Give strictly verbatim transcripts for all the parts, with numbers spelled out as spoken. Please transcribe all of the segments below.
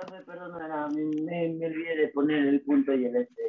Profe, perdona, me, me, me olvidé de poner el punto y el este.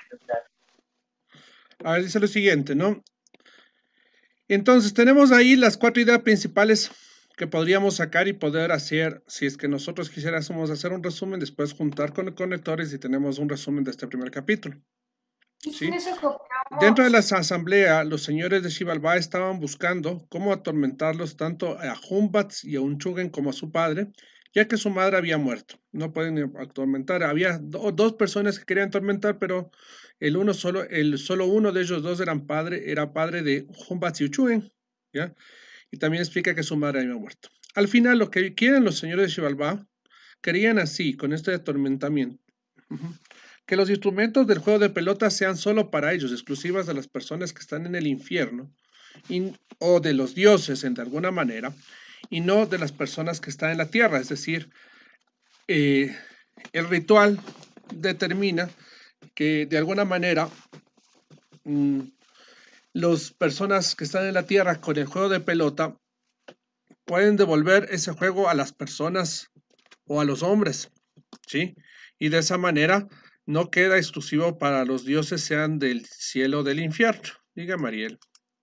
A ver, dice lo siguiente, ¿no? Entonces, tenemos ahí las cuatro ideas principales que podríamos sacar y poder hacer, si es que nosotros quisiéramos hacer un resumen, después juntar con conectores y tenemos un resumen de este primer capítulo. ¿Sí? Dentro de la asamblea, los señores de Xibalbá estaban buscando cómo atormentarlos tanto a Humbats y a Unchugen como a su padre, ya que su madre había muerto. No pueden atormentar. Había do, dos personas que querían atormentar, pero el uno solo, el solo uno de ellos dos eran padre, era padre de Humbats y Unchugen, ¿ya? Y también explica que su madre había muerto. Al final, lo que quieren los señores de Xibalbá, querían así, con este atormentamiento, uh-huh, que los instrumentos del juego de pelota sean solo para ellos, exclusivas de las personas que están en el infierno, y, o de los dioses en de alguna manera, y no de las personas que están en la tierra. Es decir, eh, el ritual determina que de alguna manera mmm, las personas que están en la tierra con el juego de pelota pueden devolver ese juego a las personas o a los hombres, ¿sí? Y de esa manera no queda exclusivo para los dioses, sean del cielo o del infierno. Diga Mariel.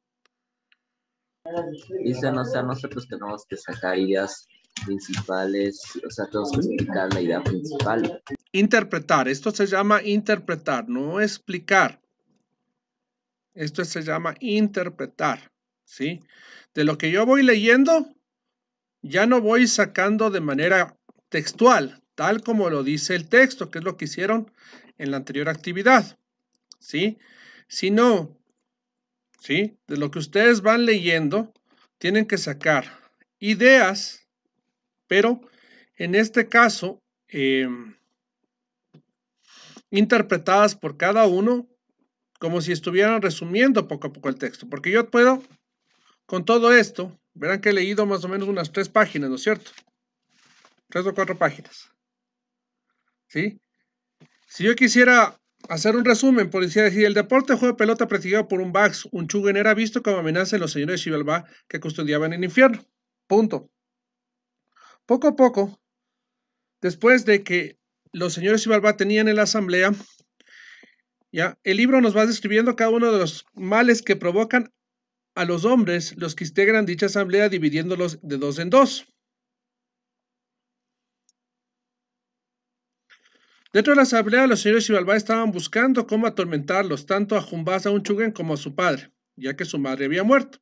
Dicen, o sea, nosotros tenemos que sacar ideas principales, o sea, tenemos que explicar la idea principal. Interpretar, esto se llama interpretar, no explicar. Esto se llama interpretar, ¿sí? De lo que yo voy leyendo, ya no voy sacando de manera textual, tal como lo dice el texto, que es lo que hicieron en la anterior actividad, ¿sí? Sino, ¿sí? De lo que ustedes van leyendo, tienen que sacar ideas, pero en este caso, eh, interpretadas por cada uno, como si estuvieran resumiendo poco a poco el texto, porque yo puedo, con todo esto, verán que he leído más o menos unas tres páginas, ¿no es cierto? Tres o cuatro páginas, ¿sí? Si yo quisiera hacer un resumen, por decir así, el deporte de juego de pelota practicado por un Bax, un Chugen, era visto como amenaza en los señores de Xibalbá que custodiaban el infierno. Punto. Poco a poco, después de que los señores de Xibalbá tenían en la asamblea, ya, el libro nos va describiendo cada uno de los males que provocan a los hombres, los que integran dicha asamblea, dividiéndolos de dos en dos. Dentro de la asamblea, los señores de Xibalbá estaban buscando cómo atormentarlos, tanto a Jumbás, a Unchugen, como a su padre, ya que su madre había muerto.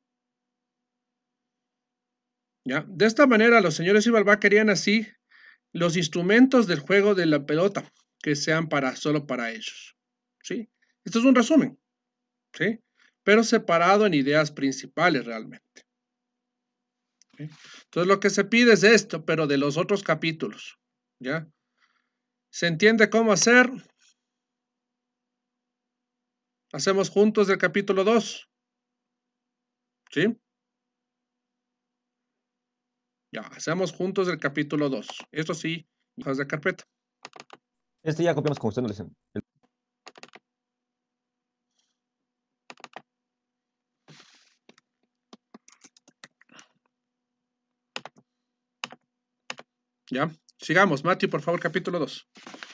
¿Ya? De esta manera, los señores de Xibalbá querían así los instrumentos del juego de la pelota, que sean para, solo para ellos. ¿Sí? Esto es un resumen, ¿sí? Pero separado en ideas principales realmente. ¿Sí? Entonces, lo que se pide es esto, pero de los otros capítulos. ¿Ya? ¿Se entiende cómo hacer? Hacemos juntos el capítulo dos. ¿Sí? Ya, hacemos juntos el capítulo dos. Esto sí, hojas de carpeta. Este ya copiamos como usted nos dicen. Ya, sigamos. Mati, por favor, capítulo dos.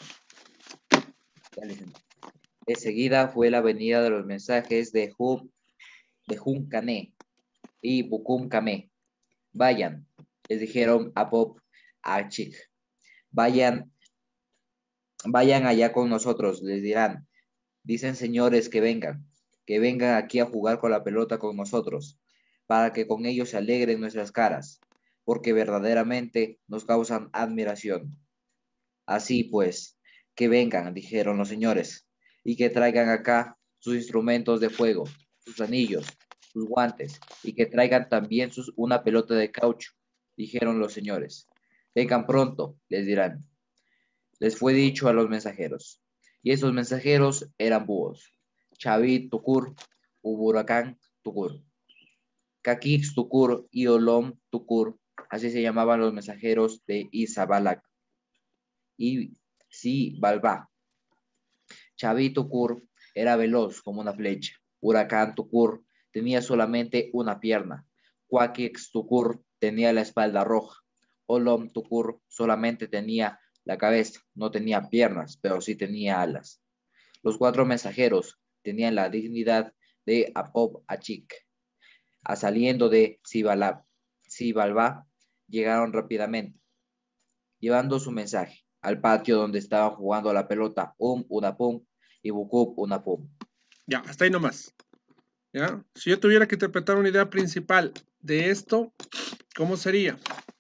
Enseguida fue la venida de los mensajes de Hub, de Huncané y Bucum Camé. Vayan, les dijeron a Bob Archik. Vayan, vayan allá con nosotros, les dirán. Dicen señores que vengan, que vengan aquí a jugar con la pelota con nosotros, para que con ellos se alegren nuestras caras, porque verdaderamente nos causan admiración. Así pues, que vengan, dijeron los señores, y que traigan acá sus instrumentos de fuego, sus anillos, sus guantes, y que traigan también sus, una pelota de caucho, dijeron los señores. Vengan pronto, les dirán. Les fue dicho a los mensajeros, y esos mensajeros eran búhos, Chavit Tukur, Uburacán Tukur, Kakix Tukur y Olom Tukur, así se llamaban los mensajeros de Isabalak. Y sí, Balbá. Chavit Tukur era veloz como una flecha. Huracán Tukur tenía solamente una pierna. Cuaquix Tukur tenía la espalda roja. Olom Tukur solamente tenía la cabeza, no tenía piernas, pero sí tenía alas. Los cuatro mensajeros tenían la dignidad de Apop Achik. A saliendo de Sibalab, Sibalba, llegaron rápidamente, llevando su mensaje al patio donde estaban jugando a la pelota Um Unapum y Bukub Unapum. Ya, hasta ahí nomás. ¿Ya? Si yo tuviera que interpretar una idea principal de esto, ¿cómo sería?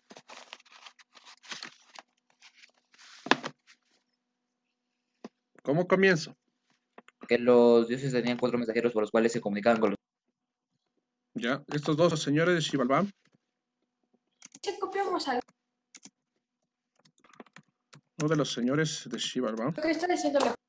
¿Cómo comienzo? Que los dioses tenían cuatro mensajeros por los cuales se comunicaban con los... Ya, estos dos señores de Xibalbá. Si copiamos algo, Uno de los señores de Xibalbá. lo que está diciendo la...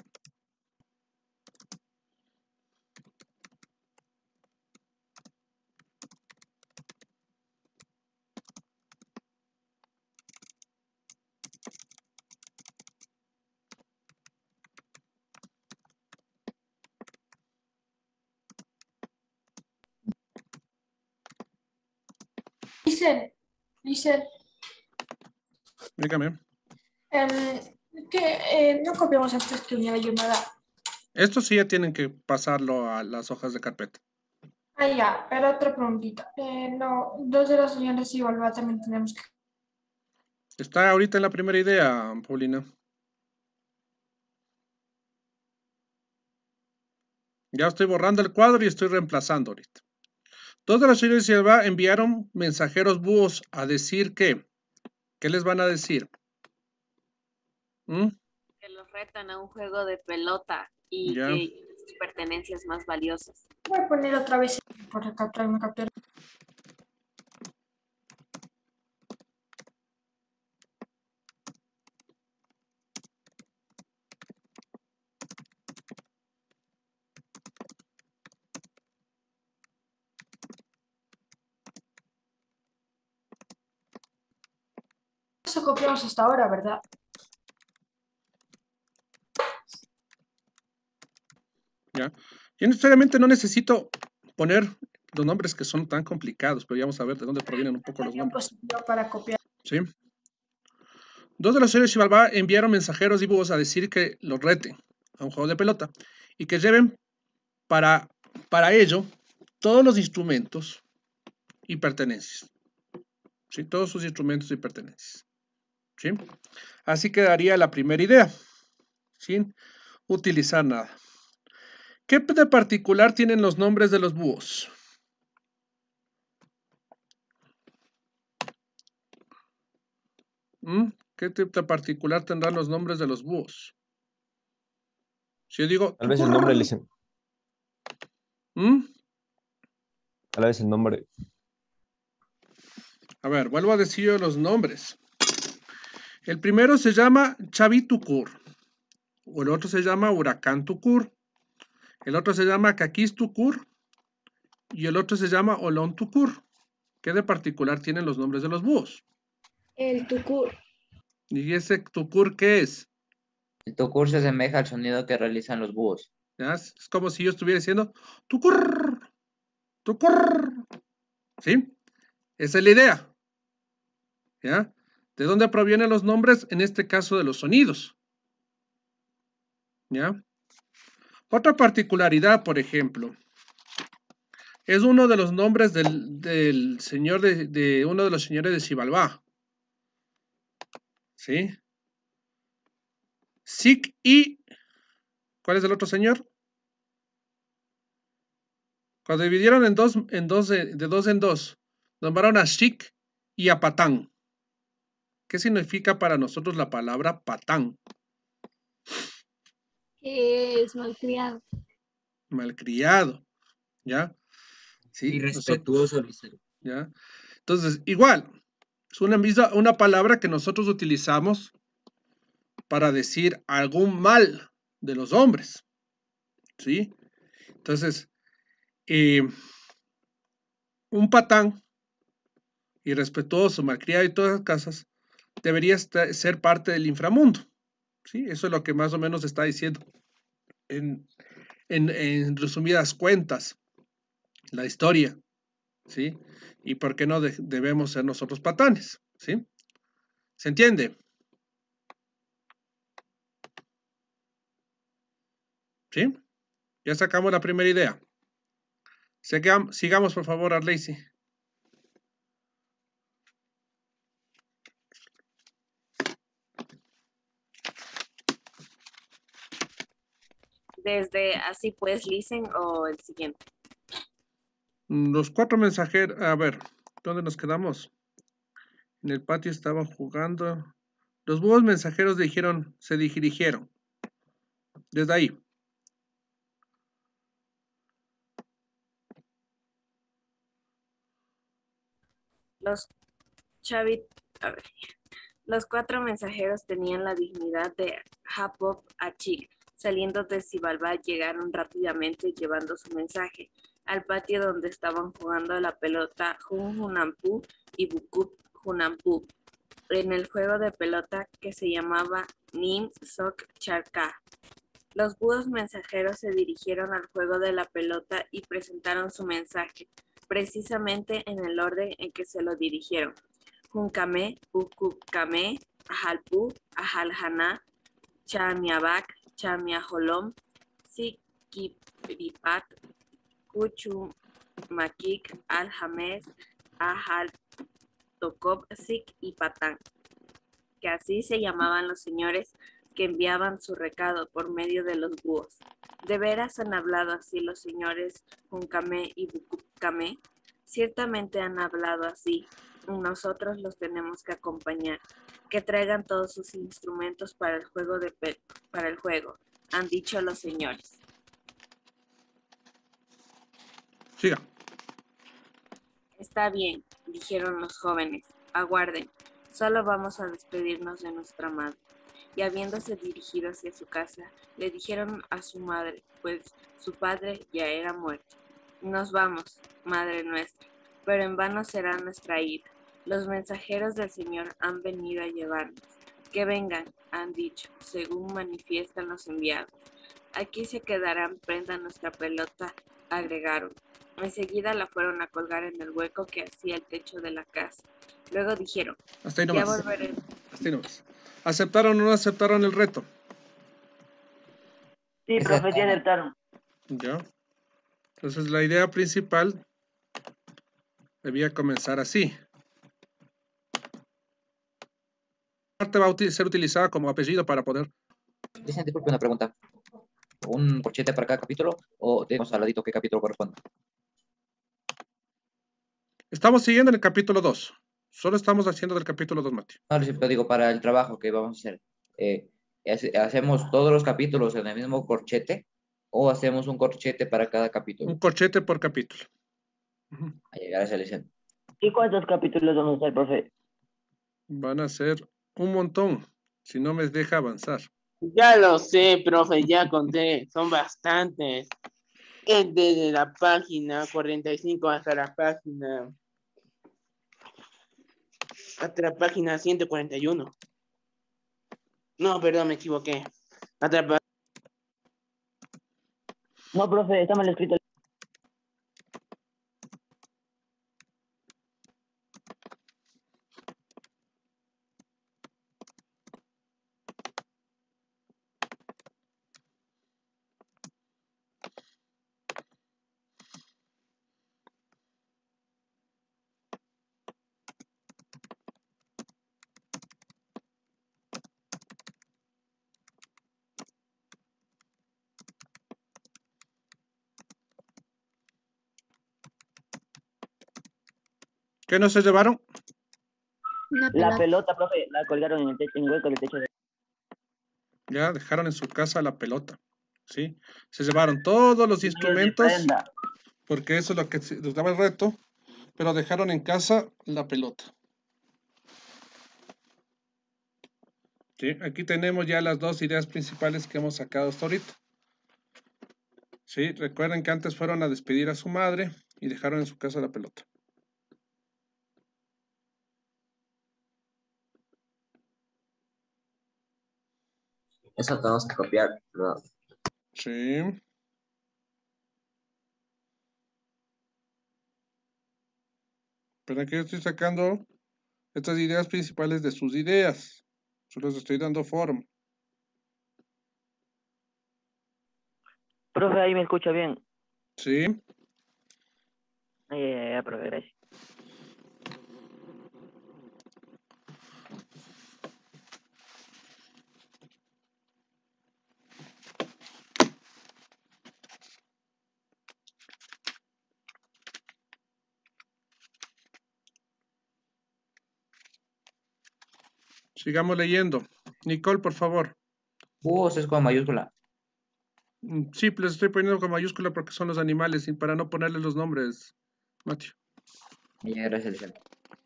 Dicen, dicen, Dígame. em, que eh, no copiamos antes que una llamada. Esto sí ya tienen que pasarlo a las hojas de carpeta. Ah, ya, pero otra preguntita. Eh, no, dos de los señores igual va, también tenemos que... Está ahorita en la primera idea, Paulina. Ya estoy borrando el cuadro y estoy reemplazando ahorita. Dos de los señores de Xibalbá enviaron mensajeros búhos a decir que, ¿qué les van a decir? ¿Mm? Que los retan a un juego de pelota y Ya. que sus pertenencias más valiosas. Voy a poner otra vez por capturar una captura. Eso copiamos hasta ahora, ¿verdad? ¿Ya? Yo necesariamente no necesito poner los nombres que son tan complicados, pero ya vamos a ver de dónde provienen un poco los Tenía nombres. posibilidad para copiar. ¿Sí? Dos de los señores de Xibalbá enviaron mensajeros y búhos a decir que los reten a un juego de pelota y que lleven para, para ello todos los instrumentos y pertenencias. ¿Sí? Todos sus instrumentos y pertenencias. ¿Sí? Así quedaría la primera idea, sin utilizar nada. ¿Qué de particular tienen los nombres de los búhos? ¿Mm? ¿Qué tipo de particular tendrán los nombres de los búhos? Si yo digo... Tal vez el nombre, listen. ¿Mm? Tal vez el nombre. A ver, vuelvo a decir yo los nombres. El primero se llama Chavitucur, o el otro se llama Huracán Tucur, el otro se llama Caquis Tucur y el otro se llama Olón Tucur. ¿Qué de particular tienen los nombres de los búhos? El tucur. ¿Y ese Tucur qué es? El tucur se asemeja al sonido que realizan los búhos. ¿Ya? Es como si yo estuviera diciendo Tucur, Tucur. ¿Sí? Esa es la idea. ¿Ya? ¿De dónde provienen los nombres? En este caso de los sonidos. ¿Ya? Otra particularidad, por ejemplo, es uno de los nombres del, del señor de, de uno de los señores de Xibalbá. ¿Sí? Sik y... ¿Cuál es el otro señor? Cuando dividieron en dos, en dos de, de dos en dos, nombraron a Sik y a Patán. ¿Qué significa para nosotros la palabra Patán? Es malcriado. Malcriado. ¿Ya? Sí. Irrespetuoso, Liceo. ¿Ya? Entonces, igual, es una, misma, una palabra que nosotros utilizamos para decir algún mal de los hombres. ¿Sí? Entonces, eh, un patán irrespetuoso, malcriado y todas las casas, debería ser parte del inframundo. ¿Sí? Eso es lo que más o menos está diciendo en, en, en resumidas cuentas la historia. ¿Sí? Y por qué no de, debemos ser nosotros patanes. ¿Sí? ¿Se entiende? ¿Sí? Ya sacamos la primera idea. Sigam- sigamos, por favor, Arleisi. Desde así pues, listen o el siguiente. Los cuatro mensajeros, a ver, ¿dónde nos quedamos? En el patio estaban jugando. Los búhos mensajeros dijeron, se dirigieron. Desde ahí. Los chavit, a ver, los cuatro mensajeros tenían la dignidad de Hapop Achik. Saliendo de Xibalbá, llegaron rápidamente llevando su mensaje al patio donde estaban jugando a la pelota Jun Junampu y Bukup Junampu, en el juego de pelota que se llamaba Nim Sok Charka. Los búhos mensajeros se dirigieron al juego de la pelota y presentaron su mensaje, precisamente en el orden en que se lo dirigieron. Juncamé, Bukucamé, Ajalpu, Ajalhaná, Chamiabac, Chamiajolom, Siquipipat, Cuchumaquic, Aljames, Ajaltocop, Sic y Patán, que así se llamaban los señores que enviaban su recado por medio de los búhos. ¿De veras han hablado así los señores Juncamé y Bucucamé? Ciertamente han hablado así. Nosotros los tenemos que acompañar. Que traigan todos sus instrumentos para el juego de pe- para el juego, han dicho los señores. Siga. Está bien, dijeron los jóvenes. Aguarden, solo vamos a despedirnos de nuestra madre. Y habiéndose dirigido hacia su casa, le dijeron a su madre, pues su padre ya era muerto. Nos vamos, madre nuestra, pero en vano será nuestra ida. Los mensajeros del Señor han venido a llevarnos. Que vengan, han dicho, según manifiestan los enviados. Aquí se quedarán prenda nuestra pelota, agregaron. Enseguida la fueron a colgar en el hueco que hacía el techo de la casa. Luego dijeron, Hasta ahí ya nomás. volveré. Hasta ahí nomás. ¿Aceptaron o no aceptaron el reto? Sí, profe, sí aceptaron. Ya. Entonces la idea principal debía comenzar así. Parte va a uti- ser utilizada como apellido para poder. Dicen, disculpe, una pregunta. ¿Un corchete para cada capítulo o tenemos al ladito qué capítulo corresponde? Estamos siguiendo en el capítulo dos. Solo estamos haciendo del capítulo dos, Mati. No, lo digo, para el trabajo que vamos a hacer. Eh, hace- ¿hacemos todos los capítulos en el mismo corchete o hacemos un corchete para cada capítulo? Un corchete por capítulo. Ujú. A llegar a esa lección. ¿Y cuántos capítulos vamos a hacer, profe? Van a ser un montón, si no me deja avanzar. Ya lo sé, profe, ya conté, son bastantes. Es desde la página cuarenta y cinco hasta la página hasta la página ciento cuarenta y uno. No, perdón, me equivoqué. Hasta la No, profe, está mal escrito. ¿Qué no se llevaron? Una La pelota. pelota, profe, la colgaron en el techo, en el hueco del techo. De... Ya dejaron en su casa la pelota. ¿Sí? Se llevaron todos los instrumentos, Prenda. porque eso es lo que se- les daba el reto, pero dejaron en casa la pelota. ¿Sí? Aquí tenemos ya las dos ideas principales que hemos sacado hasta ahorita. ¿Sí? Recuerden que antes fueron a despedir a su madre y dejaron en su casa la pelota. Eso tenemos que copiar. ¿No? Sí. Pero aquí estoy sacando estas ideas principales de sus ideas. Solo les estoy dando forma. Profe, ahí me escucha bien. Sí. Ay, ay, ay, profe, gracias. Sigamos leyendo. Nicole, por favor. Búhos es con mayúscula. Mm, Sí, les estoy poniendo con mayúscula porque son los animales y para no ponerles los nombres, Mateo. Ya, gracias, Lisandro.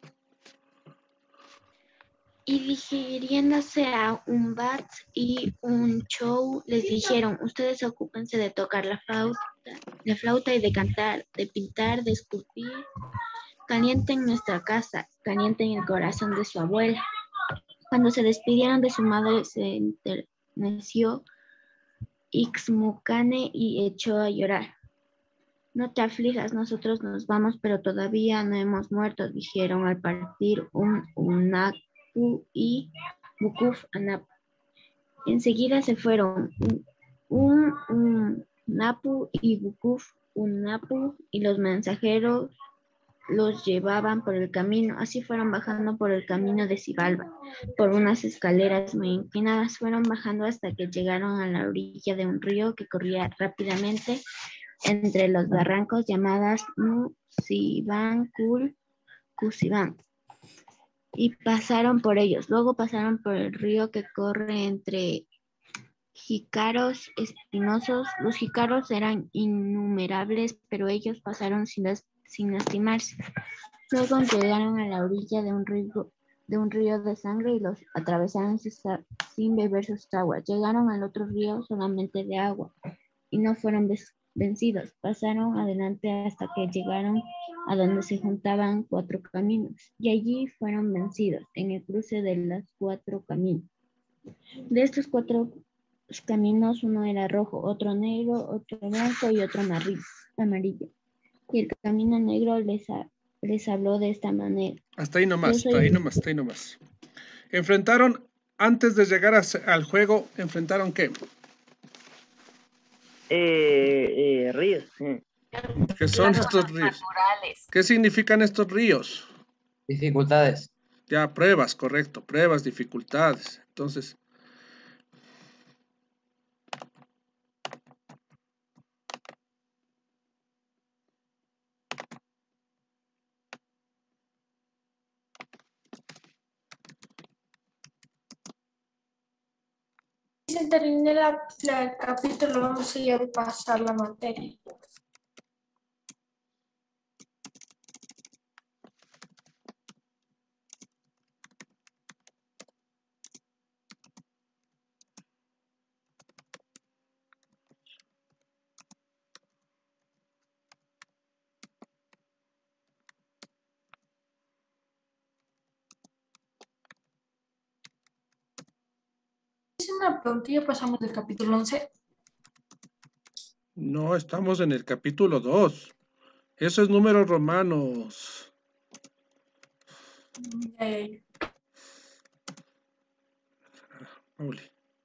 Y dirigiéndose a un bat y un show, les dijeron, ustedes ocúpense de tocar la flauta, la flauta y de cantar, de pintar, de esculpir. Calienten nuestra casa, calienten el corazón de su abuela. Cuando se despidieron de su madre, se enterneció Ixmucane y echó a llorar. No te aflijas, nosotros nos vamos, pero todavía no hemos muerto, dijeron al partir un Unapu y Bukuf Anapu. Enseguida se fueron un, un Unapu y Bukuf Unapu y los mensajeros los llevaban por el camino. Así fueron bajando por el camino de Xibalba, por unas escaleras muy inclinadas. Fueron bajando hasta que llegaron a la orilla de un río que corría rápidamente entre los barrancos llamadas Nucibán, Cul, Cusibán, y pasaron por ellos. Luego pasaron por el río que corre entre jícaros espinosos. Los jícaros eran innumerables, pero ellos pasaron sin, las, sin lastimarse. Luego llegaron a la orilla de un río de un río de sangre y los atravesaron sin beber sus aguas. Llegaron al otro río solamente de agua y no fueron vencidos. Pasaron adelante hasta que llegaron a donde se juntaban cuatro caminos y allí fueron vencidos en el cruce de los cuatro caminos. De estos cuatro caminos, uno era rojo, otro negro, otro blanco y otro amarillo. Y el camino negro les, les habló de esta manera. Hasta ahí nomás, hasta ahí nomás, hasta ahí nomás. Enfrentaron, antes de llegar a, al juego, ¿enfrentaron qué? Eh, eh, ríos. Eh. ¿Qué son estos ríos? Naturales. ¿Qué significan estos ríos? Dificultades. Ya, pruebas, correcto, pruebas, dificultades. Entonces, Se termine la, la- el capítulo, vamos a ir a pasar la materia. Es una preguntilla, pasamos del capítulo once. no, estamos en el capítulo dos. Eso es números romanos. Eh, Pauli.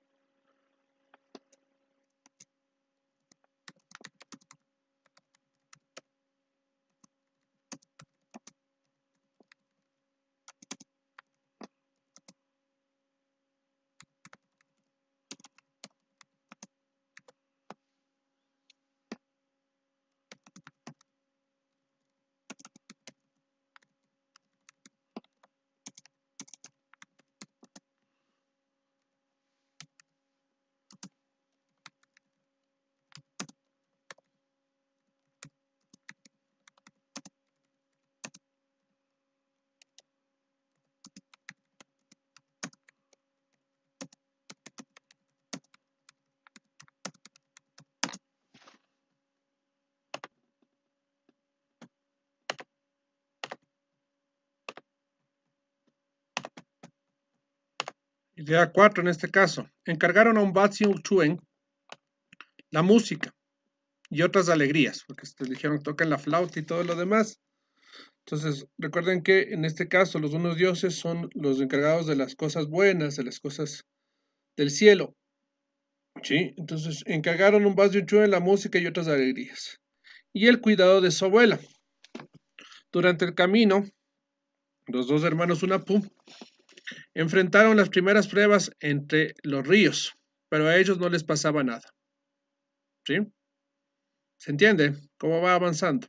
Idea cuatro en este caso. Encargaron a un Batsi Chuen la música y otras alegrías, porque les dijeron tocan la flauta y todo lo demás. Entonces, recuerden que en este caso los unos dioses son los encargados de las cosas buenas, de las cosas del cielo. Sí, entonces encargaron un vals de Uchua en la música y otras alegrías. Y el cuidado de su abuela. Durante el camino, los dos hermanos Unapú enfrentaron las primeras pruebas entre los ríos, pero a ellos no les pasaba nada. ¿Sí? ¿Se entiende cómo va avanzando?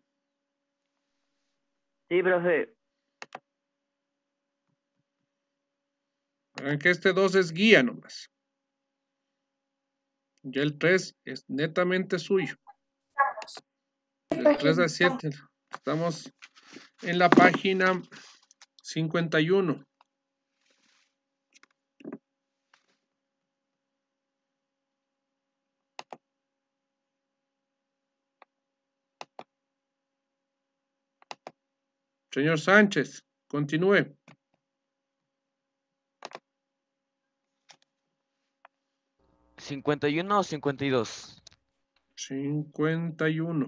Sí, profe. Vean que este dos es guía nomás. Y el tres es netamente suyo. Del tres al siete. Estamos en la página cincuenta y uno. Señor Sánchez, continúe. ¿cincuenta y uno o cincuenta y dos? cincuenta y uno.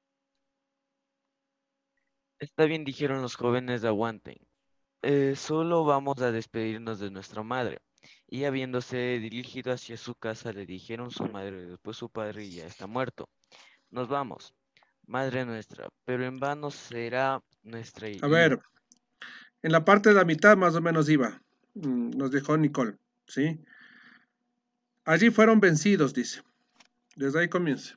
Está bien, dijeron los jóvenes, aguanten. Eh, solo vamos a despedirnos de nuestra madre. Y habiéndose dirigido hacia su casa, le dijeron su madre, después su padre ya está muerto. Nos vamos, madre nuestra, pero en vano será nuestra A ida. ver, en la parte de la mitad más o menos iba. Mm, Nos dejó Nicole, ¿sí? Allí fueron vencidos, dice. Desde ahí comienza.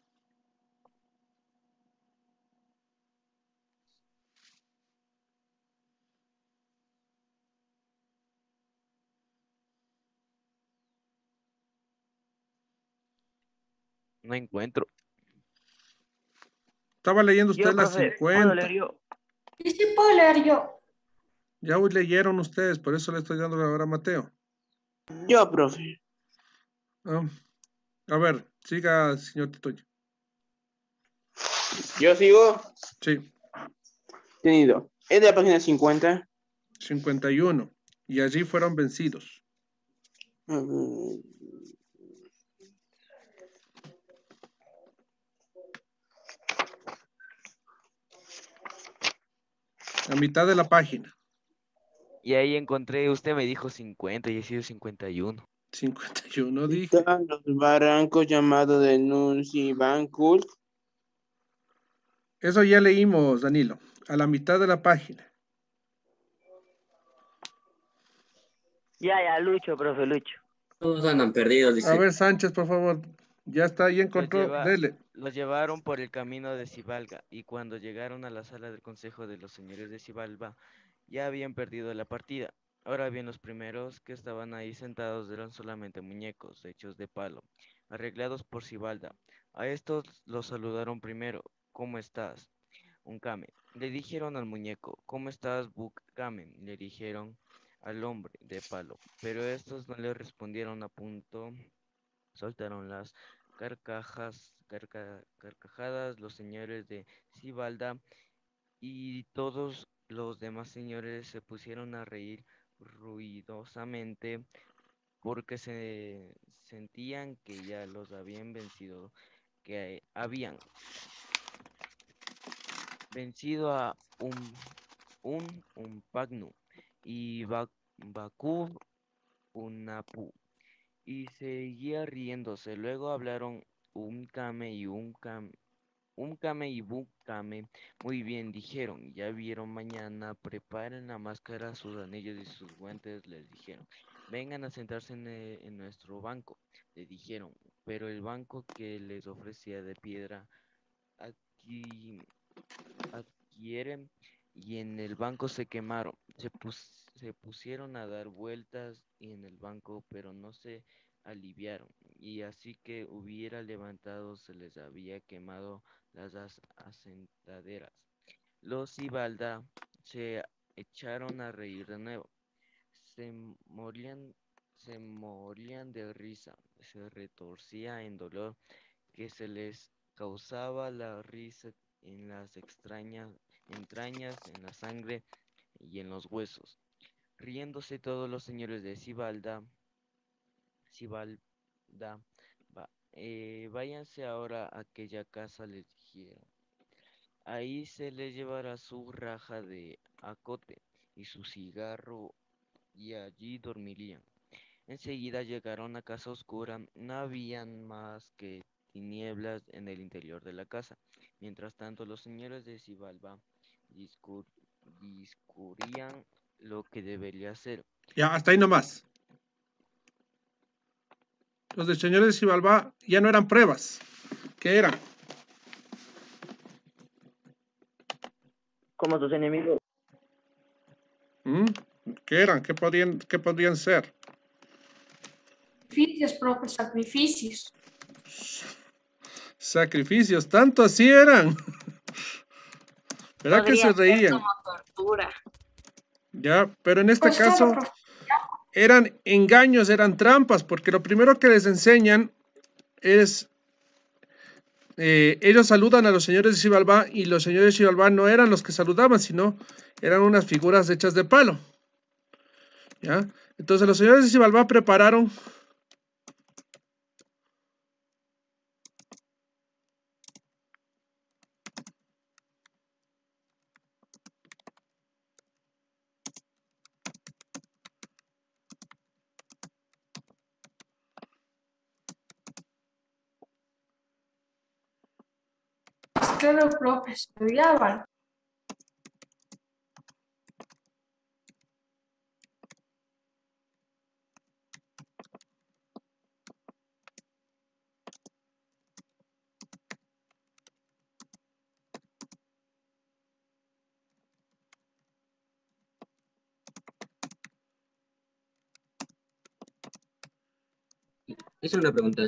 No encuentro. Estaba leyendo usted Yo, la profe, puedo leer cincuenta. yo. Sí, sí puedo leer yo. Ya hoy leyeron ustedes, por eso le estoy dando ahora a Mateo. Yo, profe. Ah, a ver, siga, señor Titoyo. Yo sigo. Sí, Tenido. Es de la página cincuenta. cincuenta y uno. Y allí fueron vencidos. A ver. A mitad de la página. Y ahí encontré, usted me dijo cincuenta y he sido cincuenta y uno. cincuenta y uno dije. Están los barrancos llamados de Nuncibancul. Eso ya leímos, Danilo. A la mitad de la página. Ya, ya, Lucho, profe, Lucho. Todos andan perdidos, A dice. ver, Sánchez, por favor. Ya está, ya Los, encontró. lleva- Dele. los llevaron por el camino de Cibalga, y cuando llegaron a la sala del consejo de los señores de Cibalba, ya habían perdido la partida. Ahora bien, los primeros que estaban ahí sentados eran solamente muñecos, hechos de palo, arreglados por Cibalda. A estos los saludaron primero. ¿Cómo estás? Uncame. Le dijeron al muñeco. ¿Cómo estás, Bucamen? Le dijeron al hombre de palo. Pero estos no le respondieron. A punto soltaron las carcajas, carca- carcajadas los señores de Cibalda, y todos los demás señores se pusieron a reír ruidosamente porque se sentían que ya los habían vencido, que habían vencido a un, un, un Pagnu y Ba- Bakú Unapu. Y seguía riéndose. Luego hablaron un Kame y un Kame. Un Kame y un Kame. Muy bien, dijeron. Ya vieron mañana. Preparen la máscara, sus anillos y sus guantes, les dijeron. Vengan a sentarse en, eh, en nuestro banco, le dijeron. Pero el banco que les ofrecía de piedra aquí adquieren, y en el banco se quemaron. Se, pus- se pusieron a dar vueltas y en el banco, pero no se aliviaron. Y así que hubiera levantado, se les había quemado las as- asentaderas. Los Ibalda se echaron a reír de nuevo. Se morían, se morían de risa, se retorcía en dolor que se les causaba la risa en las extrañas entrañas, en la sangre y en los huesos. Riéndose todos los señores de Cibalda, Cibalda, va, eh, váyanse ahora a aquella casa, les dijeron. Ahí se les llevará su raja de acote y su cigarro, y allí dormirían. Enseguida llegaron a casa oscura. No habían más que tinieblas en el interior de la casa. Mientras tanto, los señores de Xibalbá discu- discurrían lo que debería hacer. Ya, hasta ahí nomás. Los de señores de Xibalbá ya no eran pruebas. ¿Qué eran? Como sus enemigos. ¿Mm? ¿Qué eran? ¿Qué podrían, qué podrían ser? Sacrificios, profe, sacrificios. Sacrificios, tanto así eran. ¿Verdad que Podría se ser reían? como tortura. Ya, pero en este Pues claro, caso profe. eran engaños, eran trampas, porque lo primero que les enseñan es, eh, ellos saludan a los señores de Xibalbá y los señores de Xibalbá no eran los que saludaban, sino eran unas figuras hechas de palo. ¿Ya? Entonces los señores de Xibalbá prepararon Pues claro, profe, se odiaban. Hice una pregunta.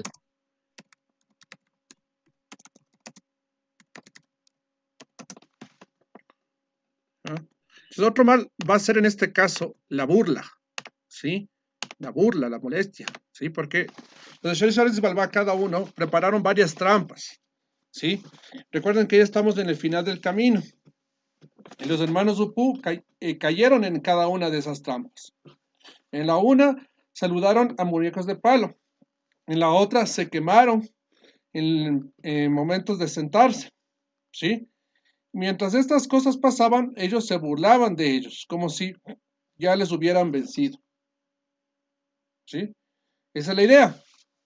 ¿Ah? Entonces, otro mal va a ser en este caso la burla, ¿sí? La burla, la molestia, ¿sí? Porque los señores de Balbá, cada uno, prepararon varias trampas, ¿sí? Recuerden que ya estamos en el final del camino. Y los hermanos Upú ca eh, cayeron en cada una de esas trampas. En la una, saludaron a muñecos de palo. En la otra, se quemaron en, en momentos de sentarse, ¿sí? Mientras estas cosas pasaban, ellos se burlaban de ellos, como si ya les hubieran vencido. ¿Sí? Esa es la idea.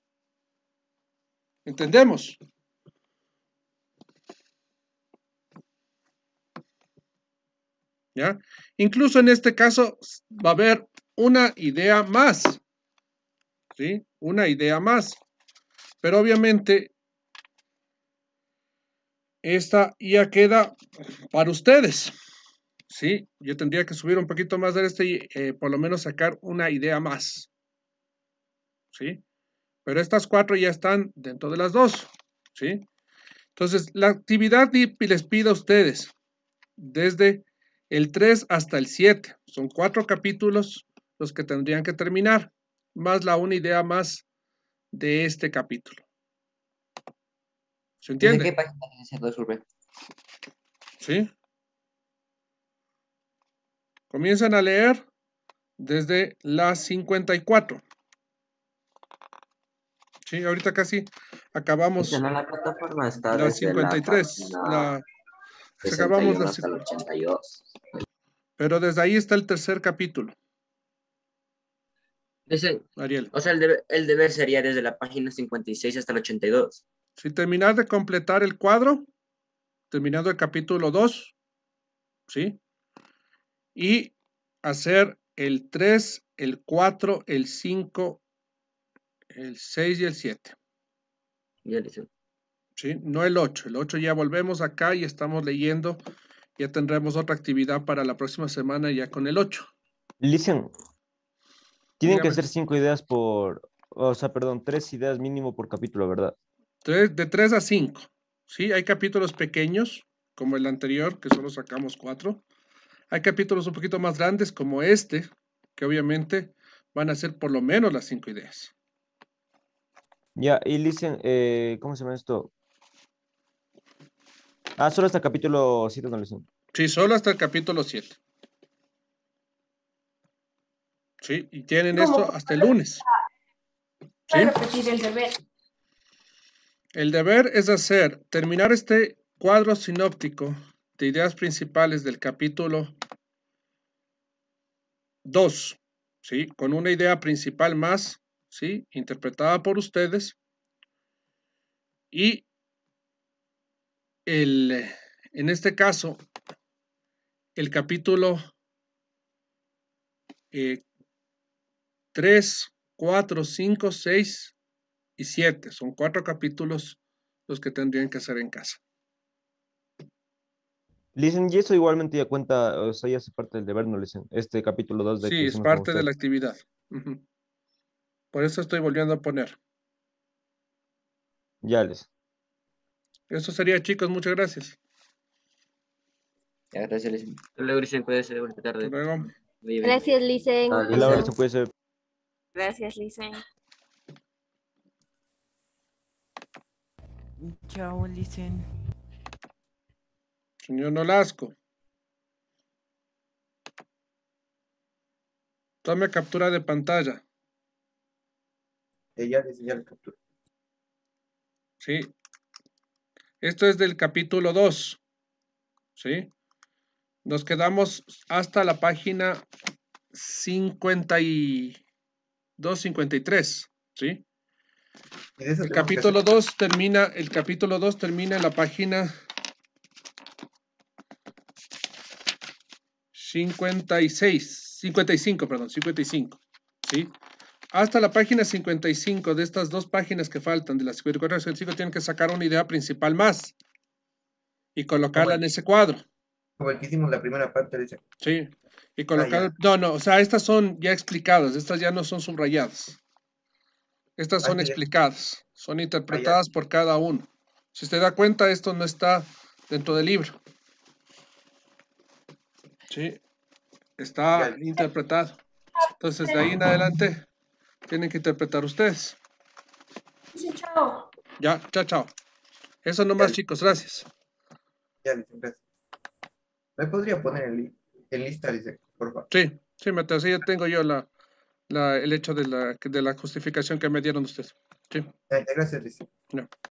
¿Entendemos? ¿Ya? Incluso en este caso va a haber una idea más. ¿Sí? Una idea más. Pero obviamente esta ya queda para ustedes. ¿Sí? Yo tendría que subir un poquito más de este y eh, por lo menos sacar una idea más. ¿Sí? Pero estas cuatro ya están dentro de las dos. ¿Sí? Entonces, la actividad D I P les pido a ustedes desde el tres hasta el siete. Son cuatro capítulos los que tendrían que terminar, más la una idea más de este capítulo. ¿Se ¿Desde entiende? qué página licenciado Surbe? ¿Sí? Comienzan a leer desde la cincuenta y cuatro. Sí, ahorita casi acabamos En la plataforma está la desde la cincuenta y tres. página La, sesenta y acabamos uno la, hasta el ochenta y dos. pero desde ahí está el tercer capítulo, Dice, Ariel. o sea, el deber, el deber sería desde la página cincuenta y seis hasta el ochenta y dos. Si terminar de completar el cuadro, terminando el capítulo dos, ¿sí? Y hacer el tres, el cuatro, el cinco, el seis y el siete. Ya dice. ¿Sí? No el ocho. El ocho ya volvemos acá y estamos leyendo. Ya tendremos otra actividad para la próxima semana ya con el ocho. Listen, tienen Dígame. que ser cinco ideas por, o sea, perdón, tres ideas mínimo por capítulo, ¿verdad? Tres, de tres a cinco. ¿Sí? Hay capítulos pequeños, como el anterior, que solo sacamos cuatro. Hay capítulos un poquito más grandes, como este, que obviamente van a ser por lo menos las cinco ideas. Ya, y listen, eh, ¿cómo se llama esto? Ah, solo hasta el capítulo siete no listen. Sí, solo hasta el capítulo siete. Sí, y tienen Como esto hasta el lunes. ¿Sí? repetir el deber. El deber es hacer, terminar este cuadro sinóptico de ideas principales del capítulo dos, ¿sí? Con una idea principal más, ¿sí? Interpretada por ustedes. Y el, en este caso, el capítulo eh, tres, cuatro, cinco, seis y siete. Son cuatro capítulos los que tendrían que hacer en casa. Listen, y eso igualmente ya cuenta, o sea, ya hace parte del deber, ¿no, Listen? Este capítulo dos de Sí, que es hicimos con parte de usted. la actividad. Ujú. Por eso estoy volviendo a poner. Ya, Listen. Eso sería, chicos. Muchas gracias. Ya, gracias, Listen. Luego dicen, puede ser bonita Hasta tarde. luego. Muy bien. Gracias, Lisen. Dale, El ahora Listen. se puede ser. Gracias, Lisen. Chao, Listen. Señor Nolasco. Tome captura de pantalla. Ella dice ya la captura. Sí. Esto es del capítulo dos. ¿Sí? Nos quedamos hasta la página cincuenta y dos, cincuenta y tres. ¿Sí? Y de eso El tenemos que capítulo hacer. dos termina, el capítulo dos termina en la página cincuenta y seis, cincuenta y cinco, perdón, cincuenta y cinco. ¿Sí? Hasta la página cincuenta y cinco de estas dos páginas que faltan, de las cincuenta y cuatro a cincuenta y cinco, tienen que sacar una idea principal más y Como colocarla en el, ese cuadro. como el que hicimos la primera parte, dice. Sí. Y Ah, colocar, ya. no, no, o sea, estas son ya explicadas, estas ya no son subrayadas. Estas Ah, son este ya. explicadas, son Ah, ya. interpretadas por cada uno. Si usted da cuenta, esto no está dentro del libro. Sí, está Ya. interpretado. Entonces, de ahí en adelante, tienen que interpretar ustedes. Dice chao. Ya, chao, chao. Eso Ya, nomás, chicos, gracias. ya, dice, gracias. ¿Me podría poner en, li- en lista, dice, por favor? Sí, sí, Mateo, sí, ya tengo yo la, la, el hecho de la, de la justificación que me dieron ustedes. Sí, Ya, ya, gracias, dice. no.